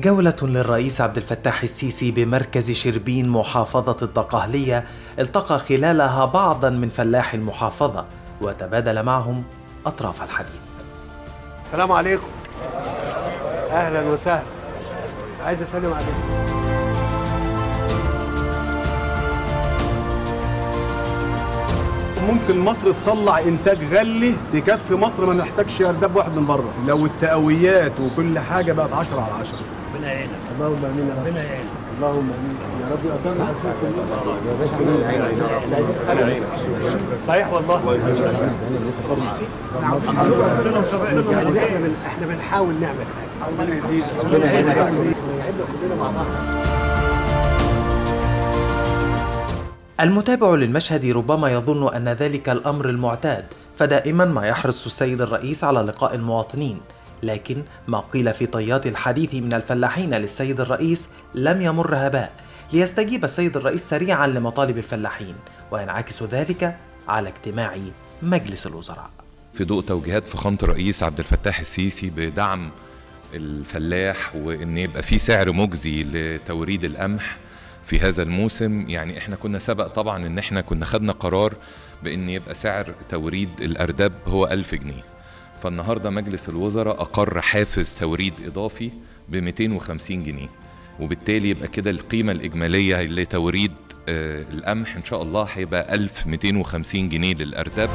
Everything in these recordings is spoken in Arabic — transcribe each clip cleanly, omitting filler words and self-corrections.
جولة للرئيس عبد الفتاح السيسي بمركز شربين محافظة الدقهلية التقى خلالها بعضا من فلاحي المحافظة وتبادل معهم أطراف الحديث. السلام عليكم. أهلا وسهلا. عايز أسلم عليكم. ممكن مصر تطلع انتاج غلي تكفي مصر، ما نحتاجش ارداب واحد من بره لو التقويات وكل حاجه بقت 10 على 10. ربنا يعينك. اللهم امين. ربنا يعينك. اللهم امين يا رب. يقدرنا صحيح والله. احنا بنحاول نعمل حاجه. ربنا يزيد. ربنا يعينك. كلنا مع بعض. المتابع للمشهد ربما يظن أن ذلك الأمر المعتاد، فدائما ما يحرص السيد الرئيس على لقاء المواطنين، لكن ما قيل في طيات الحديث من الفلاحين للسيد الرئيس لم يمر هباء، ليستجيب السيد الرئيس سريعا لمطالب الفلاحين، وينعكس ذلك على اجتماع مجلس الوزراء. في ضوء توجيهات فخامة الرئيس عبد الفتاح السيسي بدعم الفلاح وإن يبقى في سعر مجزي لتوريد القمح في هذا الموسم، يعني احنا كنا سبق طبعا ان احنا كنا خدنا قرار بان يبقى سعر توريد الارداب هو 1000 جنيه. فالنهاردة مجلس الوزراء اقر حافز توريد اضافي ب 250 جنيه، وبالتالي يبقى كده القيمة الاجمالية لتوريد القمح ان شاء الله هيبقى 1250 جنيه للارداب.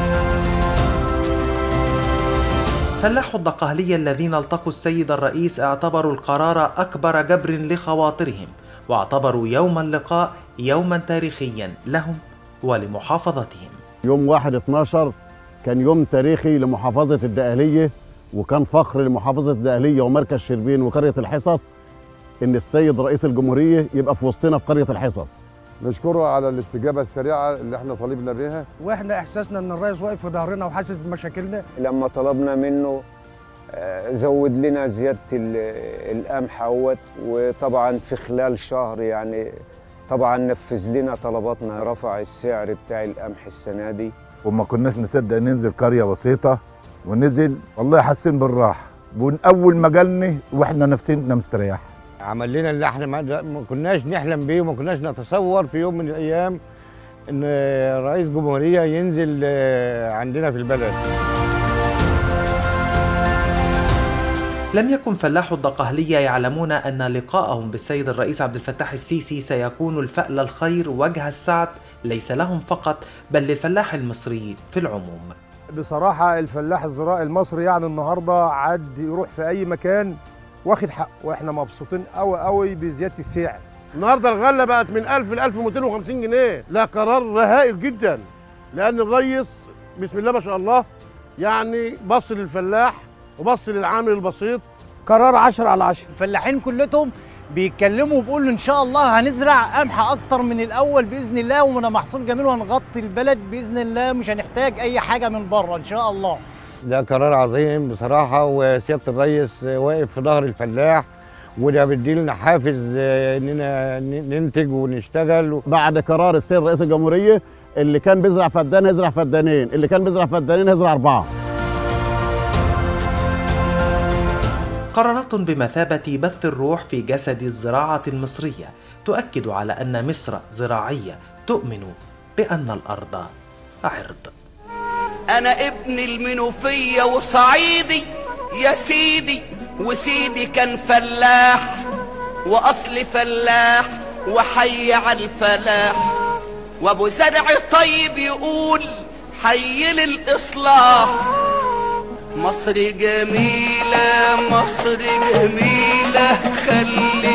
فلاحو الدقهلية الذين التقوا السيد الرئيس اعتبروا القرار اكبر جبر لخواطرهم، واعتبروا يوم اللقاء يوما تاريخيا لهم ولمحافظتهم. يوم 1/12 كان يوم تاريخي لمحافظة الدقهلية، وكان فخر لمحافظة الدقهلية ومركز شربين وقرية الحصص إن السيد رئيس الجمهورية يبقى في وسطنا في قرية الحصص. نشكره على الاستجابة السريعة اللي احنا طالبنا بيها، واحنا احساسنا ان الرئيس واقف في ظهرنا وحاسس بمشاكلنا. لما طلبنا منه زود لنا زيادة القمح اهوت، وطبعا في خلال شهر يعني طبعا نفذ لنا طلباتنا، رفع السعر بتاع القمح السنة دي. وما كناش نصدق ننزل قرية بسيطة، ونزل والله حاسين بالراحة، أول ما جالنا واحنا نفسنا مستريح. عمل لنا اللي احنا ما كناش نحلم بيه وما كناش نتصور في يوم من الأيام إن رئيس جمهورية ينزل عندنا في البلد. لم يكن فلاحو الدقهلية يعلمون أن لقاءهم بالسيد الرئيس عبد الفتاح السيسي سيكون الفأل الخير وجه السعد، ليس لهم فقط بل للفلاح المصري في العموم. بصراحه الفلاح الزراعي المصري يعني النهارده عاد يروح في اي مكان واخد حقه، واحنا مبسوطين قوي بزياده السعر. النهارده الغله بقت من 1000 ل 1250 جنيه، لا قرار هائل جدا، لأن الرئيس بسم الله ما شاء الله يعني بص للفلاح وبص للعامل البسيط. قرار 10 على 10. الفلاحين كلهم بيتكلموا وبيقولوا ان شاء الله هنزرع قمح اكتر من الاول باذن الله، ومن محصول جميل وهنغطي البلد باذن الله، مش هنحتاج اي حاجه من بره ان شاء الله. ده قرار عظيم بصراحه، وسياده الرئيس واقف في ظهر الفلاح، وده بيديلنا حافز اننا ننتج ونشتغل. بعد قرار السيد رئيس الجمهورية اللي كان بيزرع فدان هيزرع فدانين، اللي كان بيزرع فدانين هيزرع 4. قرارات بمثابة بث الروح في جسد الزراعة المصرية تؤكد على أن مصر زراعية تؤمن بأن الأرض عرض. أنا ابن المنوفية وصعيدي يا سيدي، وسيدي كان فلاح وأصل فلاح وحي على الفلاح، وأبو زرع طيب يقول حي للإصلاح. مصر جميلة مصر جميلة خلي